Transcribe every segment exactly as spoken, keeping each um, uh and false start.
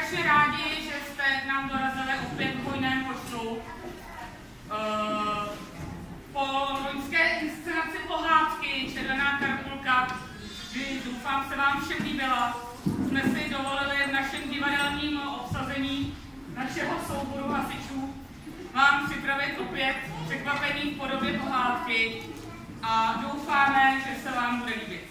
strašně rádi, že jste k nám dorazili opět v hojném počtu. Uh, po loňské inscenaci pohádky Červená karpulka, kdy doufám se vám všem líbila, jsme si dovolili v našem divadelním obsazení našeho souboru hasičů vám připravit opět překvapení v podobě pohádky a doufáme, že se vám bude líbit.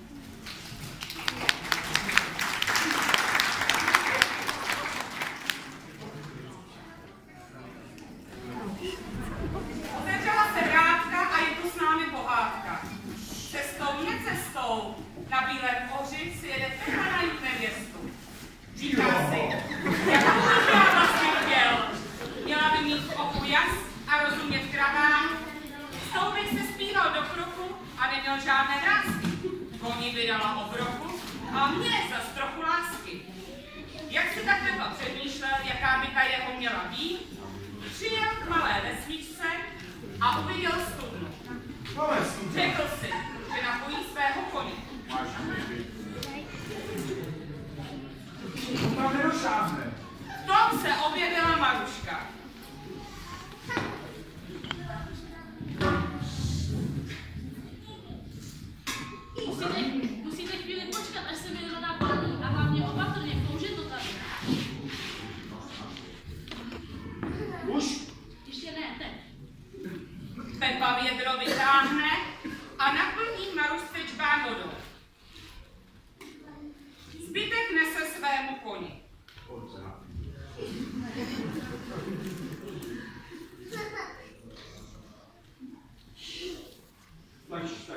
Otevřela se vrátka a je tu s námi pohádka. Cestou, ne cestou, na bílém oři si jede Pepa najít nevěstu. Říká si, jak to já vlastně chtěl. Měla by mít v oku jas a rozumět kravám. S tou bych se spínal do kruku a neměl žádné vrásky. Koni vydala obroku a mě zas trochu lásky. Jak si tak Pepa přemýšlel, jaká by ta jeho měla být, přijel k malé vesničce a uviděl studnu. Řekl si, že napojí svého koně. V tom se objevila Maruška. Musíte, musíte chvíli počkat, až se vyrovná paní a hlavně opatrně, kouže to tady. Už? Ještě ne, teď. Pepa vědro vytáhne a naplní Marušce čbán vodou. Zbytek nese svému koni. Tlačíš, tak.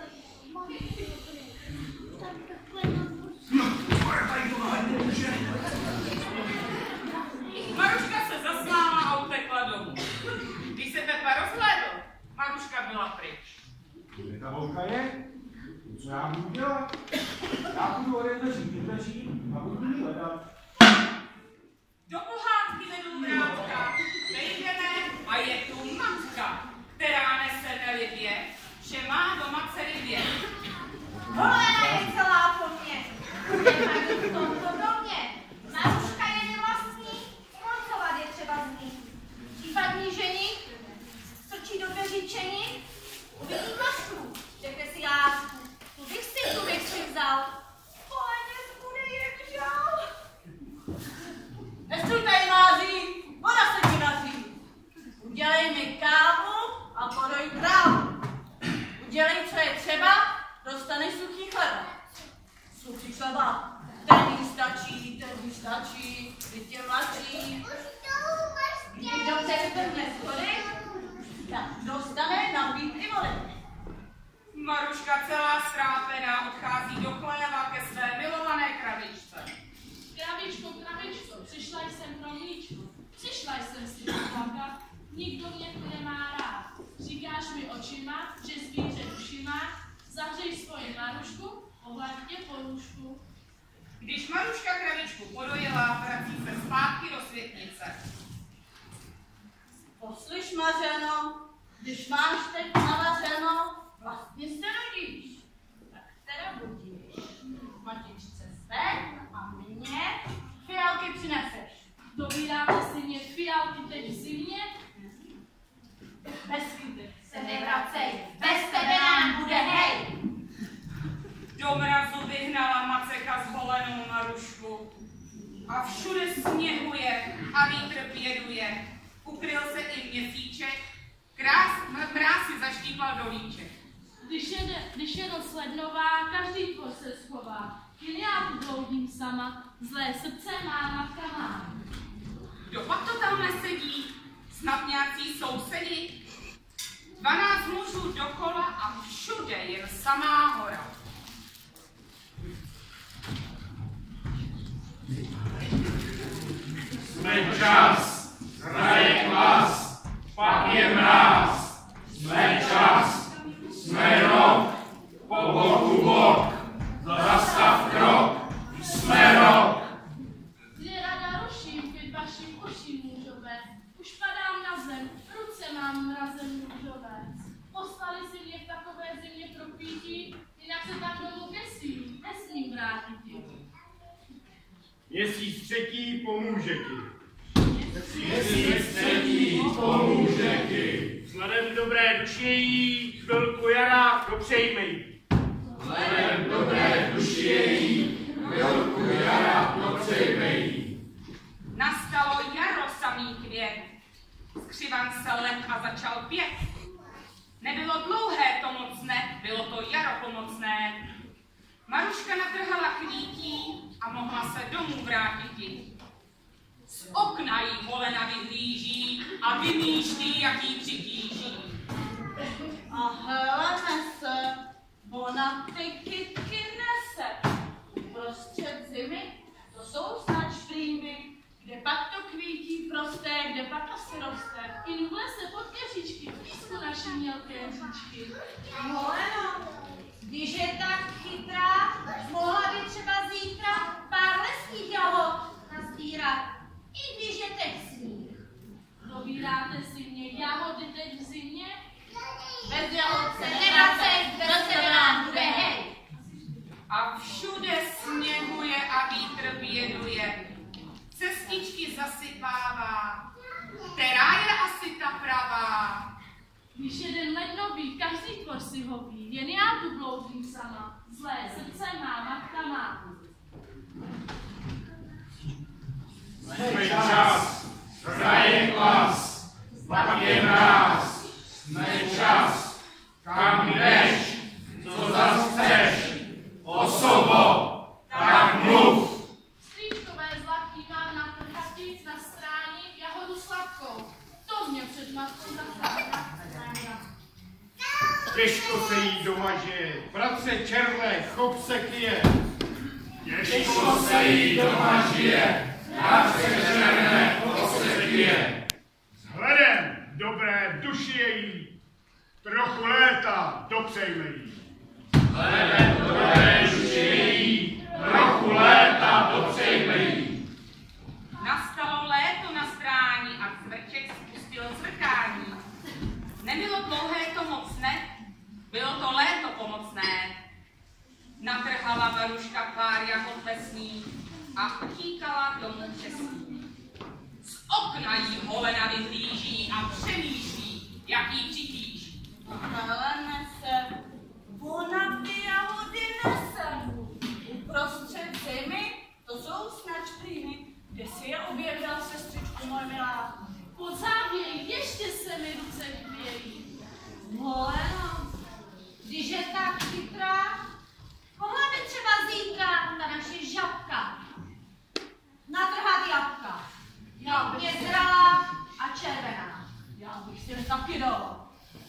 Maruška se zasmála a utekla domů. Když se Pepa rozhlédl, Maruška byla pryč. Kde ta holka je? Co já budu dělat? Já budu ode dveří k dveřím a budu jí hledat. Do pohádky vedou vrátka, vejdeme a je tu matka, která nese nelibě, že má doma dcery dvě. Holena je celá po mně. Nemají v tomto domě. Maruška je nevlastní, skoncovat je třeba z ní. Případní ženi, strčí do dveří čeni, uvidí mašku, řekne si lásku. Tu bych si, tu bych si vzal. Holeně zbude jak žal. Nestůj tady, Máří, voda se ti vaří. Udělej mi kávu a podoj krávu. Udělej, co je třeba, dostaneš suchý chleba. Suchý chleba, ten jí stačí, ten jí stačí, ty tě mladší. Když do tebe trhne schody, tak dostane nabít i vody. Maruška celá ztrápená odchází do chléva ke své milované kravičce. Kravičko, kravičko, přišla jsem pro mlíčko. Přišla jsem si poplakat, nikdo mě tu nemá rád. Říkáš mi očima, že zvíře ušima, zavřej svoji Marušku, ohlaďte porušku. Když Maruška kravičku podojila, vrací se zpátky do světnice. Poslyš, Mařeno, když máš teď navařeno, vlastně se rodíš. Tak teda budíš. Matičce své a mně fialky přineseš. Dobíráte si mě fialky teď v zimě? Bez chyby Se nevracej, bez tebe nám bude hej. Do mrazu vyhnala Maceka zholenou Marušku. A všude sněhuje a vítr pěduje. Ukryl se i měsíček, krás, mráz si zaštípal do líček. Když je, když je noc lednová, každý tvor se schová. Jen já tu bloudím sama, zlé srdce má matka má. Kdo pak to tam nesedí? Snad nějací sousedi? Dvanáct mužů dokola a všude jen samá hora. Jsme čas, hraje klas, pak je mráz. Jsme čas, jsme rok, po boku bok, zastav krok, jsme rok. Kde rada ruším, keď vašim uším mužové, už padám na zem, ruce mám mrazem mužové. Poslali si mě v takové zimě propítí, jinak se tak domů kesím, nesmím vrátit. Měsíc třetí pomůže ti. Měsíc třetí pomůže ti. Vzhledem dobré duši její, chvilku jara dopřejmej. Vzhledem dobré duši její, chvilku jara dopřejmej. Nastalo jaro samý květ, skřivan se let a začal pět. Nebylo dlouhé to mocné, bylo to jaro pomocné. Maruška natrhala kvítí a mohla se domů vrátit. Z okna jí Holena vyhlíží a vymýšlí, jak jí přitíží. A hele nese, ona ty kytky nese. Prostřed zimy, to jsou snad šplínky, kde pak to kvítí prosté, kde pak asi roste. I v lese pod keřičky, v písku naší měl keřičky. Holeno, když je tak chytrá, mohla by třeba zítra pár lesních jahod nazbírat, i když je teď sníh. Dobíráte si mě jahody teď v zimě? Bez jahod se Nevracej, bez tebe nám bude hej. A všude sněhuje a vítr běduje. Cestičky zasypává, která je asi ta pravá. Když jeden lednový, každý tvor si ho ví, jen já tu bloudím sama. Zlé srdce má matka má. Jsme čas, hraje klas, pak je mráz. Jsme čas, kam jdeš, co zas chceš, osobo, tak mluv. Strýčkové zlatý mám na trhati na stráni jahodu sladkou. To mě před matkou zachránila. Těžko se jí doma žije, bratře černé, chop se kyje. Těžko se jí doma žije, bratře černé, chop se kyje. Vzhledem dobré duši její, trochu léta dopřejmej. Hledem dobré duši její, trochu léta dopřejmej. Nastalo léto na stráni a cvrček spustil cvrkání. Nebylo dlouhé to mocné, bylo to léto pomocné. Natrhala Maruška pár jahod lesní a utíkala domů čestný. Z okna jí Holena vyhlíží a přemýšlí, jak jí přitíží. Hele nese, ona ty jahody nese. Uprostřed zimy, to jsou snad šplíny, kde si je objevila sestřičku moje milá. Pod závějí, ještě se mi ruce chvějí. Holeno, když je tak chytrá, mohla by třeba zítra ta naše žabka natrhat jabka. Já Je bych, zralá a červená. já bych si je taky dala.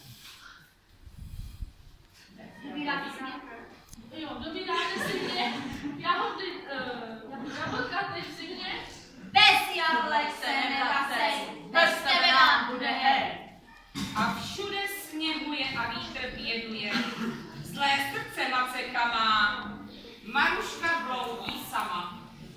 Vybíráte si mě? Jo, dobíráte si mě jahody, uh, jablka teď v zimě? Bez jablek se nevracej, bez tebe nám bude hej. A všude sněhuje a vítr běduje. Zlé srdce maceka má, Maruška bloudí sama.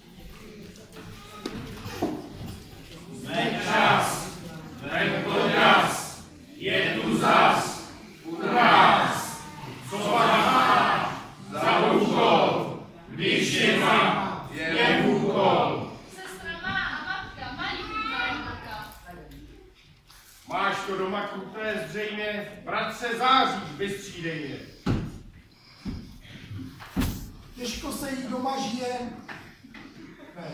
Jsme čas, tento čas, je tu zas, u nás. Co má za úkol, když je má, je úkol. Sestra má a matka mají chytrá. Máš to doma kuté zřejmě, bratře záříš vystřídejně. Těžko se jí doma žije. Ne.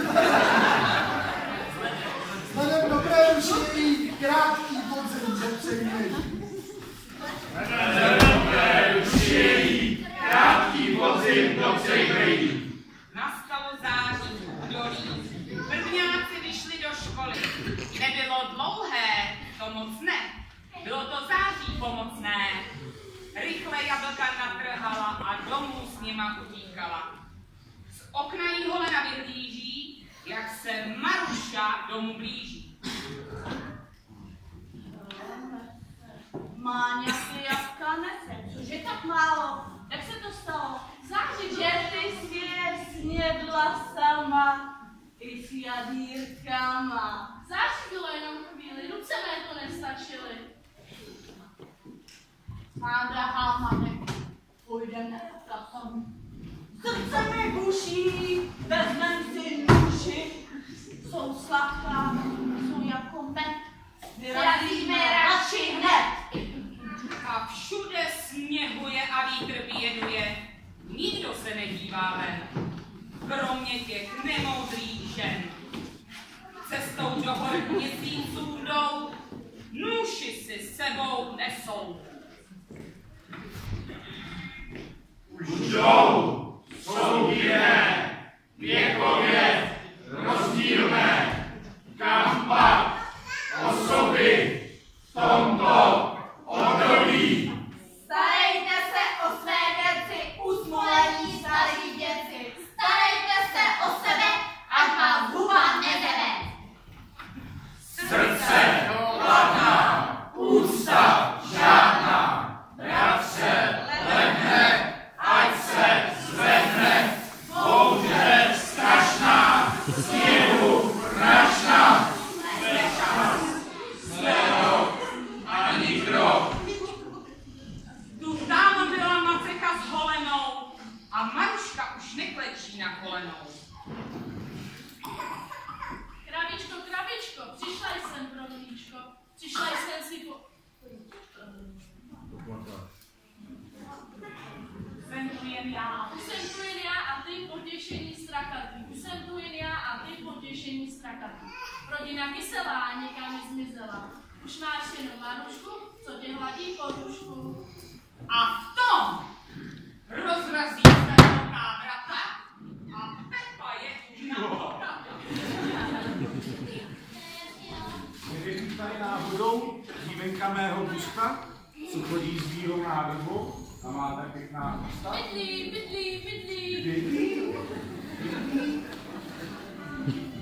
Vzhledem dobré duši její, krátký podzim dopřejmej. Hledem dobré duši její, krátký podzim dopřejmej. Nastalo září, dolí. Prvňáci vyšli do školy. Nebylo dlouhé, to moc ne. Bylo to září pomocné. Rychle jablka natrhala a domů s nima utíkala. Z okna jí Holena vyhlíží, jak se Maruša domů blíží. Má nějaké jabka nese, což je tak málo. Jak se to stalo? Září, Že ty si je snědla sama, i s jadírkama. září bylo jenom chvíli, ruce mé to nestačily. Má drahá matek, půjdeme tam. Srdce mi buší, vezmem si těch nemoudrých žen. Cestou do hor měsíců jdou, nůši si sebou nesou. Už jdou, jsou jiné, věkově rozdílné, kam pak osoby v tomto období. Starejte se o své věci, usmolení starý děci. Starejte se o sebe, ať vás huba nezebe. Srdce hladná, ústa žádná, bratře ledne, ať se zvedne, bouře strašná, sněhu mračná, zvedou ani krok. Tu tam byla Maceka s holenou a Maruška už neklečí na kolenou. Krabičko, krabičko, přišla jsem pro mlíčko, přišla jsem si po... Jsem tu jen já. Už jsem tu jen já a ty potěšení strakatý. Už jsem tu jen já a ty potěšení strakatý. Rodina kyselá někam zmizela. Už máš jenom Marušku, co tě hladí porušku. A v tom rozrazí se velká vrata a Pepa je už na voda. Nevěří tady náhodou dívenka mého Buska, co chodí s bílou nádobou a má tak pěkná ústa? Bydlí, bydlí, bydlí. Bydlí? Bydlí?